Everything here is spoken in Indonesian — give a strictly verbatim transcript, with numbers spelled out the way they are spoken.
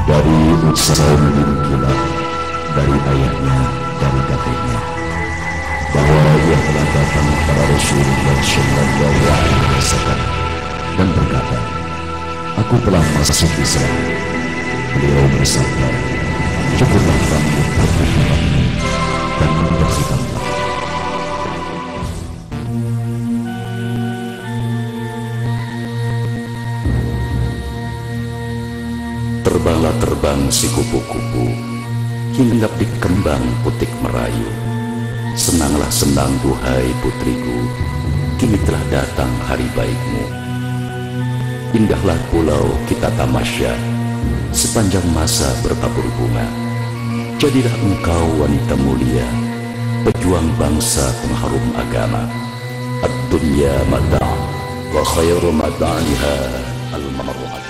dari Usain bin Kilab, dari ayahnya, dari kakeknya, bahwa ia telah datang kepada Rasulullah Shallallahu Alaihi Wasallam dan berkata, "Aku telah masuk Islam." Beliau bersabda, "Syukurlah kamu beragamamu dan bersikaplah." Terbanglah terbang si kupu-kupu, hinggap di kembang putik merayu. Senanglah senang duhai putriku, kini telah datang hari baikmu. Indahlah pulau kita tamasya, sepanjang masa bertabur bunga. Jadilah engkau wanita mulia, pejuang bangsa pengharum agama. Ad-dunya mata' wa khairu mata'niha al-mar'at.